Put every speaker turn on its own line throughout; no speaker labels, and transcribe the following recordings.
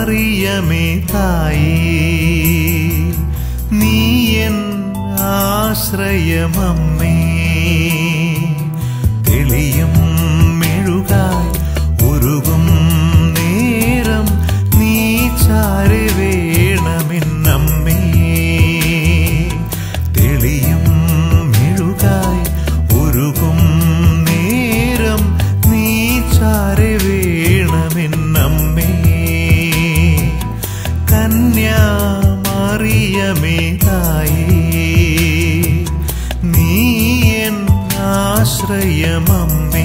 മറിയമേ തായേ, നീ എൻ ആശ്രയമമ്മേ. തെളിയും മെഴുകായി ഉരുകും നേരം നീ ചാരെ വേണമെന്നമ്മേ. തെളിയും മെഴുകായി ഉരുകും നേരം നീ ചാരെ വേണമെന്നമ്മേ. കന്യാമറിയമേ തായേ, നീ എൻ ആശ്രയമമ്മേ.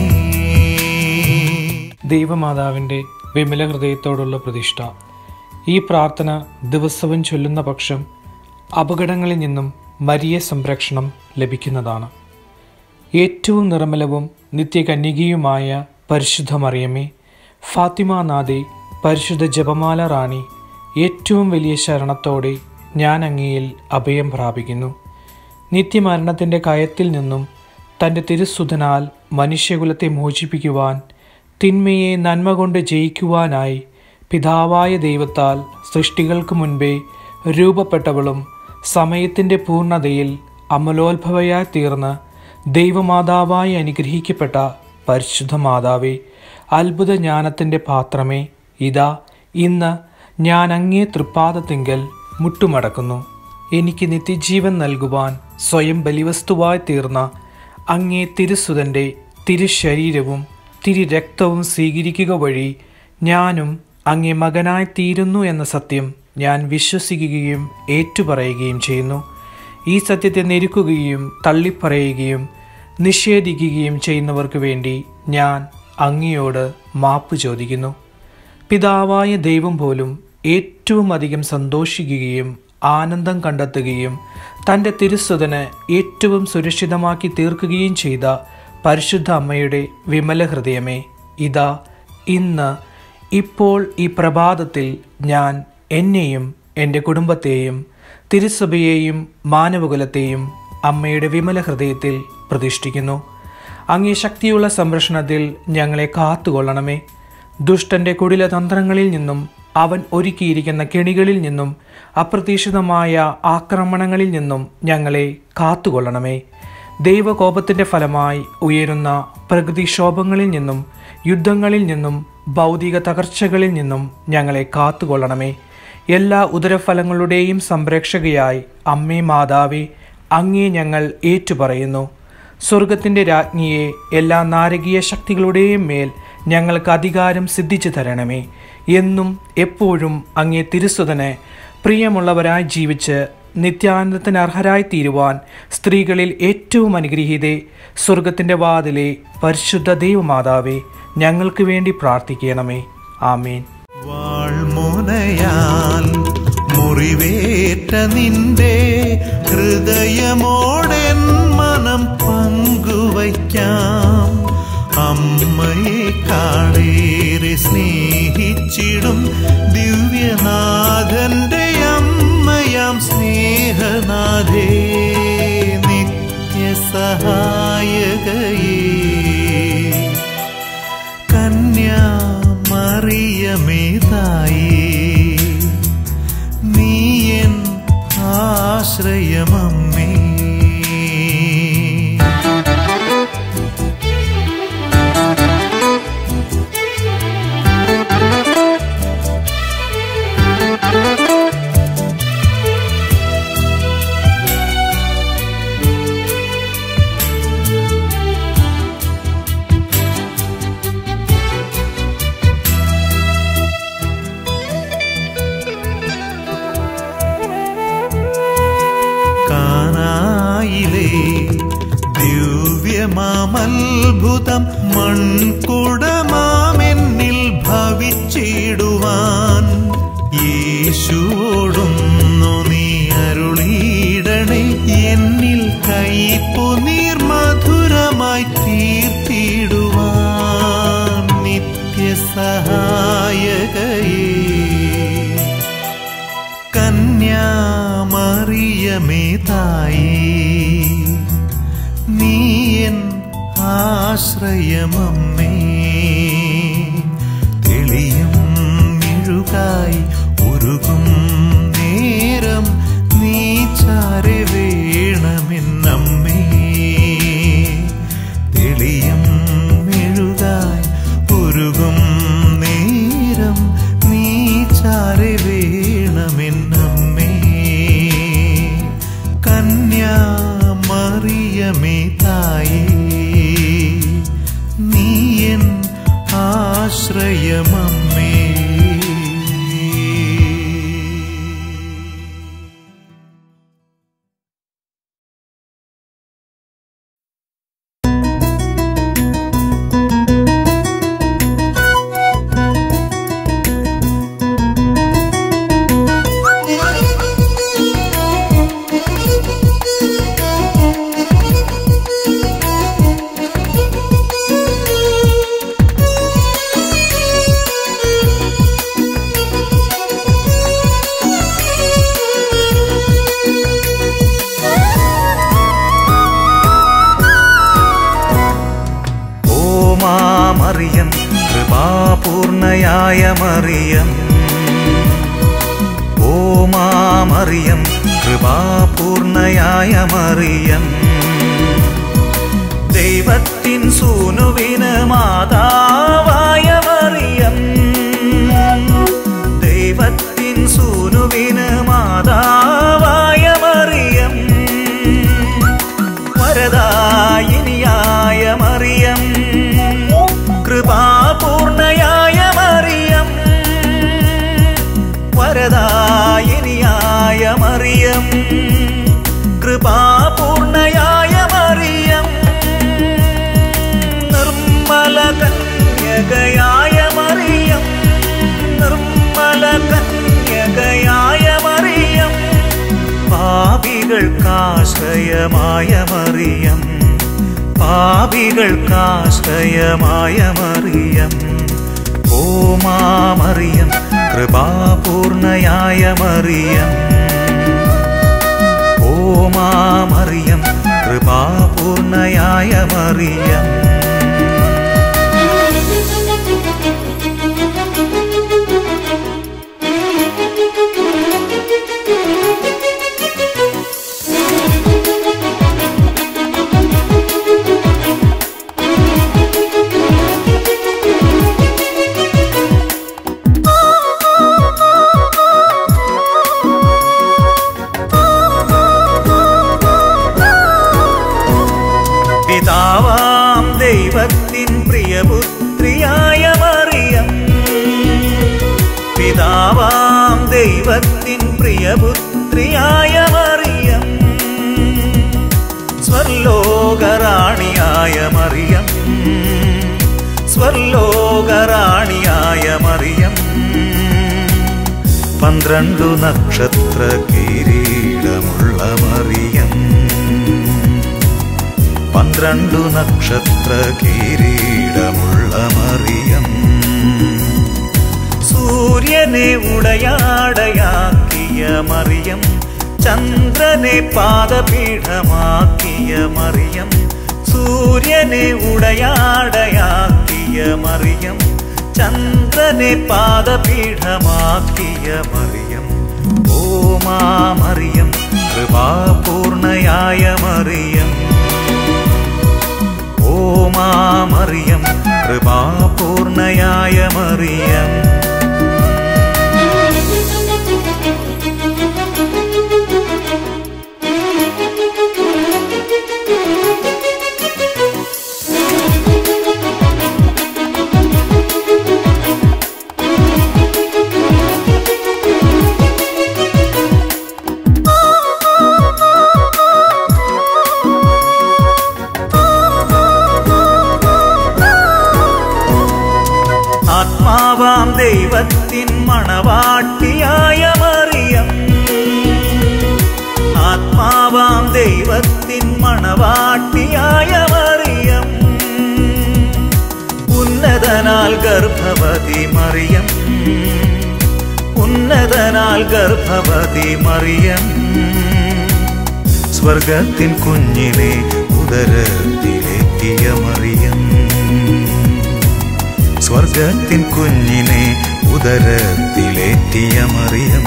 ദൈവമാതാവിൻ്റെ വിമല ഹൃദയത്തോടുള്ള പ്രതിഷ്ഠ. ഈ പ്രാർത്ഥന ദിവസവും ചൊല്ലുന്ന പക്ഷം അപകടങ്ങളിൽ നിന്നും മരിയ സംരക്ഷണം ലഭിക്കുന്നതാണ്. ഏറ്റവും നിർമ്മലവും നിത്യകന്യകയുമായ പരിശുദ്ധ മറിയമേ, ഫാത്തിമ നാഥേ, പരിശുദ്ധ ജപമാല റാണി, ഏറ്റവും വലിയ ശരണത്തോടെ ഞാൻ അങ്ങയിൽ അഭയം പ്രാപിക്കുന്നു. നിത്യമരണത്തിൻ്റെ കയത്തിൽ നിന്നും തൻ്റെ തിരുസുതനാൽ മനുഷ്യകുലത്തെ മോചിപ്പിക്കുവാൻ, തിന്മയെ നന്മ കൊണ്ട് ജയിക്കുവാനായി പിതാവായ ദൈവത്താൽ സൃഷ്ടികൾക്ക് മുൻപേ രൂപപ്പെട്ടവളും സമയത്തിൻ്റെ പൂർണ്ണതയിൽ അമലോത്ഭവയായി തീർന്ന് ദൈവമാതാവായി അനുഗ്രഹിക്കപ്പെട്ട പരിശുദ്ധ മാതാവേ, അത്ഭുത ജ്ഞാനത്തിൻ്റെ പാത്രമേ, ഇതാ ഇന്ന് ഞാൻ അങ്ങേ തൃപ്പാദത്തിങ്കൽ മുട്ടുമടക്കുന്നു. എനിക്ക് നിത്യജീവൻ നൽകുവാൻ സ്വയം ബലിവസ്തുവായി തീർന്ന അങ്ങേ തിരുസുതൻ്റെ തിരുശരീരവും തിരുരക്തവും സ്വീകരിക്കുക വഴി ഞാനും അങ്ങേ മകനായി തീരുന്നു എന്ന സത്യം ഞാൻ വിശ്വസിക്കുകയും ഏറ്റുപറയുകയും ചെയ്യുന്നു. ഈ സത്യത്തെ ഞെരുക്കുകയും തള്ളിപ്പറയുകയും നിഷേധിക്കുകയും ചെയ്യുന്നവർക്ക് വേണ്ടി ഞാൻ അങ്ങയോട് മാപ്പ് ചോദിക്കുന്നു. പിതാവായ ദൈവം പോലും ഏറ്റവും അധികം സന്തോഷിക്കുകയും ആനന്ദം കണ്ടെത്തുകയും തൻ്റെ തിരുസുതന് ഏറ്റവും സുരക്ഷിതമാക്കി തീർക്കുകയും ചെയ്ത പരിശുദ്ധ അമ്മയുടെ വിമല ഹൃദയമേ, ഇതാ ഇന്ന് ഇപ്പോൾ ഈ പ്രഭാതത്തിൽ ഞാൻ എന്നെയും എൻ്റെ കുടുംബത്തെയും തിരുസഭയെയും മാനവകുലത്തെയും അമ്മയുടെ വിമല ഹൃദയത്തിൽ പ്രതിഷ്ഠിക്കുന്നു. അങ്ങേ ശക്തിയുള്ള സംരക്ഷണത്തിൽ ഞങ്ങളെ കാത്തുകൊള്ളണമേ. ദുഷ്ടൻ്റെ കുടില തന്ത്രങ്ങളിൽ നിന്നും അവൻ ഒരുക്കിയിരിക്കുന്ന കെണികളിൽ നിന്നും അപ്രതീക്ഷിതമായ ആക്രമണങ്ങളിൽ നിന്നും ഞങ്ങളെ കാത്തുകൊള്ളണമേ. ദൈവകോപത്തിൻ്റെ ഫലമായി ഉയരുന്ന പ്രകൃതിക്ഷോഭങ്ങളിൽ നിന്നും യുദ്ധങ്ങളിൽ നിന്നും ഭൗതിക തകർച്ചകളിൽ നിന്നും ഞങ്ങളെ കാത്തുകൊള്ളണമേ. എല്ലാ ഉദരഫലങ്ങളുടെയും സംരക്ഷകയായി അമ്മേ മാതാവേ, അങ്ങേ ഞങ്ങൾ ഏറ്റുപറയുന്നു. സ്വർഗത്തിൻ്റെ രാജ്ഞിയെ, എല്ലാ നാരകീയ ശക്തികളുടെയും മേൽ ഞങ്ങൾക്ക് അധികാരം സിദ്ധിച്ചു തരണമേ. എന്നും എപ്പോഴും അങ്ങേ തിരുസുതന് പ്രിയമുള്ളവരായി ജീവിച്ച് നിത്യാനന്ദത്തിന് അർഹരായി തീരുവാൻ സ്ത്രീകളിൽ ഏറ്റവും അനുഗ്രഹീതേ, സ്വർഗത്തിൻ്റെ വാതിലെ പരിശുദ്ധ ദൈവമാതാവേ, ഞങ്ങൾക്ക് വേണ്ടി പ്രാർത്ഥിക്കണമേ. ആമേൻ.
വാൾമുനയാൽ മുറിവേറ്റ നിന്റെ ഹൃദയമോടെൻ മനം പങ്കുവയ്ക്കാം. അമ്മയെ കാളേറെ സ്നേഹിച്ചിടും ദിവ്യനാഥന്റെ അമ്മയാം സ്നേഹനാഥേ, നിത്യസഹായകയേ, കന്യാമറിയമേ തായേ, നീ എൻ ആശ്രയമമ്മേ. ദിവ്യമാമത്ഭുതം മൺകുടമാമെന്നിൽ ഭവിച്ചിടുവാൻ യേശുവോടുന്നു നീ അരുളിയിടണേ. എന്നിൽ കൈപ്പു നീർമധുരമായി തീർത്തിടുവാൻ നിത്യസഹായകയേ, കന്യാമറിയമേ തായേ, നീ എൻ ആശ്രയമമ്മേ. തെളിയും മെഴുകായി കൃപാപൂർണയായ മറിയം. ഓ മറിയം, കൃപാപൂർണയായ മറിയം. ദൈവത്തിൻ സൂനുവിന് മാതാവായ മറിയം. ദൈവത്തിൻ സൂനുവിന് മാതാവായ മറിയം. വരദായിനിയായ മറിയം, കൃപാപൂർണയായ മറിയം. വരദായിനിയായ മറിയം, കൃപാപൂർണയായ മറിയം. നിർമ്മല കന്യകയായ മറിയം, നിർമ്മല കന്യകയായ മറിയം. പാപികൾക്കാശ്രയമായ മറിയം, പാപികൾക്കാശ്രയമായ മറിയം. ഓ മറിയം, കൃപാപൂർണയായ മറിയം. ഓ മറിയം, കൃപാപൂർണയായ മറിയം. പിതാവാം ദൈവത്തിൻ പ്രിയപുത്രിയായ മറിയം. പിതാവാം ദൈവത്തിൻ പ്രിയപുത്രിയായ മറിയം. സ്വർലോകറാണിയായ മറിയം, സ്വർലോകറാണിയായ മറിയം. 12 നക്ഷത്ര കിരീടമുള്ള മറിയം. 12 നക്ഷത്ര കിരീടമുള്ള മറിയം. സൂര്യനെ ഉടയാടയാക്കിയ മറിയം. ചന്ദ്രനെ പാദപീഠമാക്കിയ മറിയം. സൂര്യനെ ഉടയാടയാക്കിയ മറിയം. ചന്ദ്രനെ പാദപീഠമാക്കിയ മറിയം. ഓ മറിയം, കൃപാപൂർണയായ മറിയം. ഓ മറിയം, കൃപാപൂർണയായ മറിയം. ആത്മാവാം ദൈവത്തിൻ മണവാട്ടിയായ മറിയം. ആത്മാവാം ദൈവത്തിൻ മണവാട്ടിയായ മറിയം. ഉന്നതനാൽ ഗർഭവതി മറിയം. ഉന്നതനാൽ ഗർഭവതി മറിയം. സ്വർഗത്തിൻ കുഞ്ഞിനെ ഉദരത്തിലേറ്റിയ മറിയം. സ്വർഗത്തിൻ കുഞ്ഞിനെ ഉദരത്തിലേറ്റിയ മറിയം.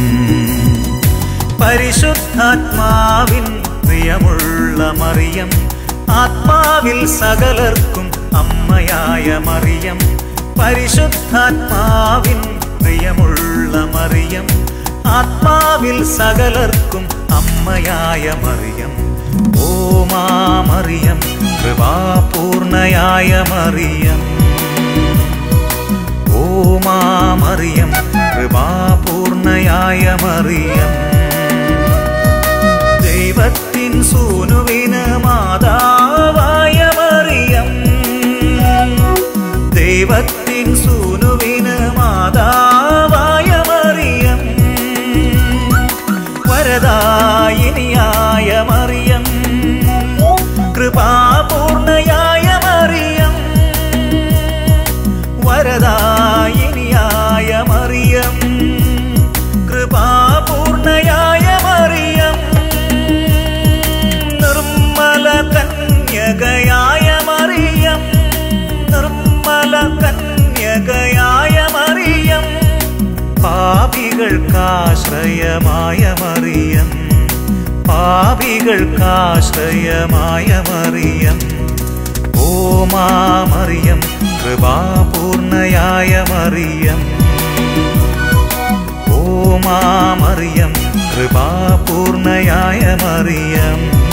പരിശുദ്ധാത്മാവിൻ പ്രിയമുള്ള മറിയം. ആത്മാവിൽ സകലർക്കും അമ്മയായ മറിയം. പരിശുദ്ധാത്മാവിൻ പ്രിയമുള്ള മറിയം. ആത്മാവിൽ സകലർക്കും അമ്മയായ മറിയം. ഓ മറിയം, കൃപാപൂർണയായ മറിയം. ഓ മറിയം, കൃപാപൂർണയായ മറിയം. ദൈവത്തിൻ സൂനുവിന് മാതാവായ മറിയം. ദൈവത്തിൻ സൂനുവിന് മാതാവായ മറിയം. വരദായിനിയായ മറിയം, കൃപാപൂർണയായ മറിയം. വരദായിനിയായ മറിയം, കൃപാപൂർണയായ അഭയമായ മറിയം, പാപികൾക്കാശ്രയമായ മറിയം. ഓ മറിയം, കൃപാപൂർണയായ മറിയം. ഓ മറിയം, കൃപാപൂർണയായ മറിയം.